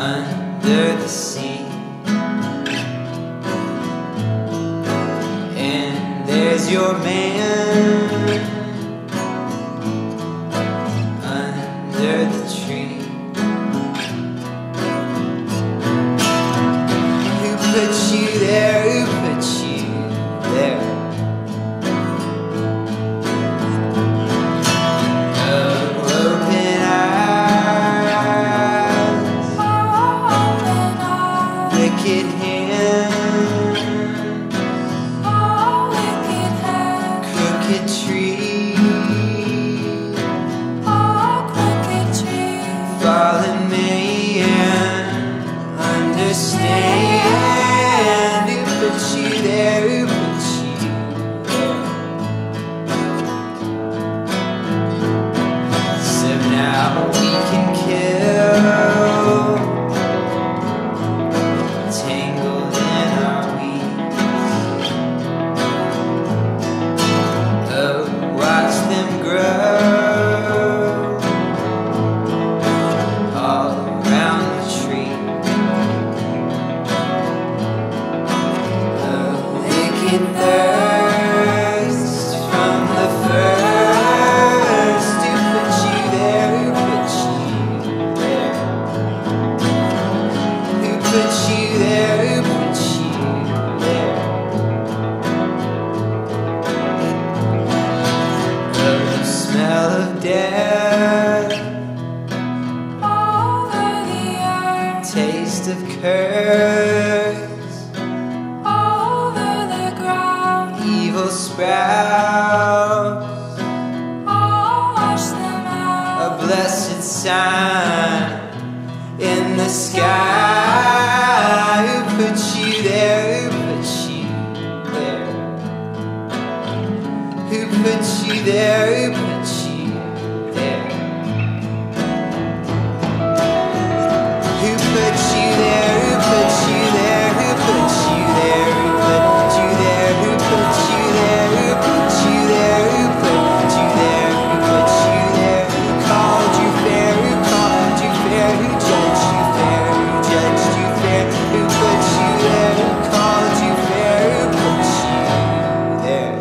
under the sea. And there's your man under the tree. Who put you there? Who put you there? Wicked hands, crooked tree, follow me and understand. Who put you there? Who put you there? So now we can kill. Thirst from the first. Who put you there? Who put you there? Who put you there? Who put you there? Oh, the smell of death over the earth, taste of curse sprouts, wash them out. A blessed sign in the sky. Who put you there? Who put you there? Who put you there? Who put you there? Who put you there? Who put you there? Who put you there? Who put you there? Who put you there? Who put you there? Who put you there? Who put you there? Who called you fair? Who called you fair? Who judged you fair? Who judged you fair? Who put you there? Who called you fair? Who put you there?